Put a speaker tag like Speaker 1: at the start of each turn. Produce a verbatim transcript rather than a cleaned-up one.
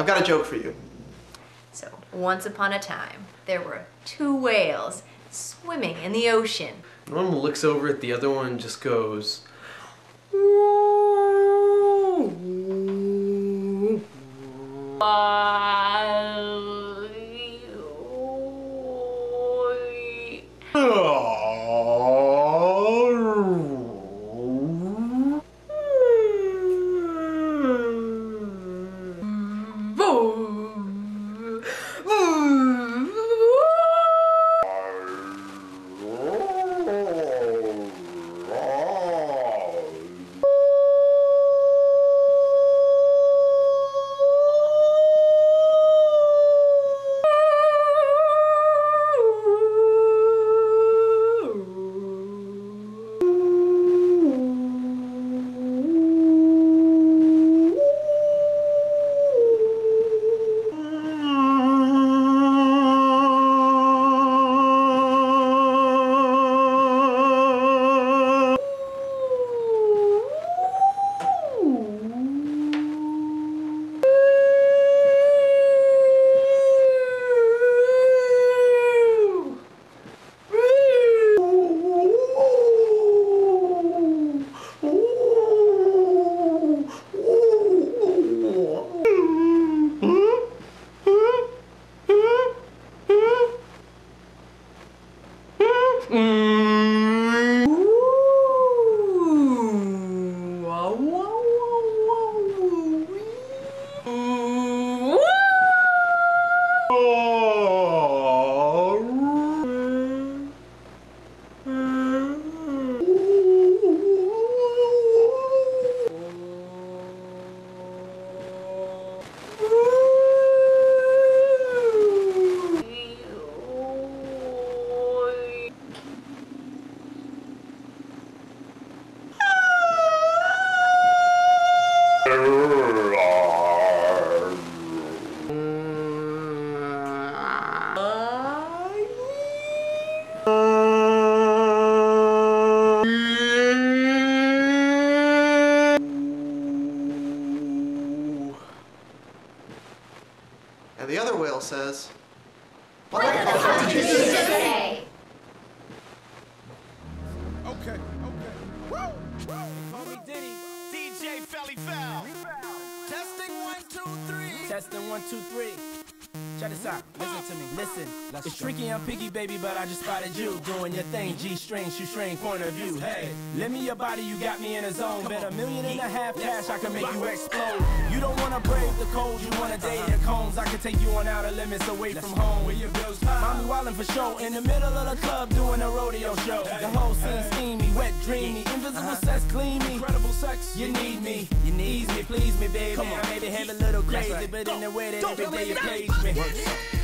Speaker 1: I've got a joke for you.
Speaker 2: So, once upon a time, there were two whales swimming in the ocean.
Speaker 3: One looks over at the other one and just goes,
Speaker 1: And the other whale says,
Speaker 4: What the fuck did you just say?
Speaker 5: Okay, okay. Woo! Woo! Call me Diddy. D J Felly Foul. Testing one, two, three. Testing one, two, three. Check this out. Listen to me. Listen. Let's it's tricky, I'm picky, baby, but I just spotted you doing your thing. G-string, shoestring, point of view. Hey, lend me your body, you got me in a zone. Bet a million and a half cash, I can make you explode. You don't wanna brave the cold, you wanna date your cones. I can take you on outer limits away from home. Where your bills high. Mommy wildin' for show in the middle of the club doing a rodeo show. The whole scene steamy, wet, dreamy, invisible sex, clean me. Incredible sex, you need me, you need me, please me, baby. I maybe have a little crazy, but in the way that every day you please me.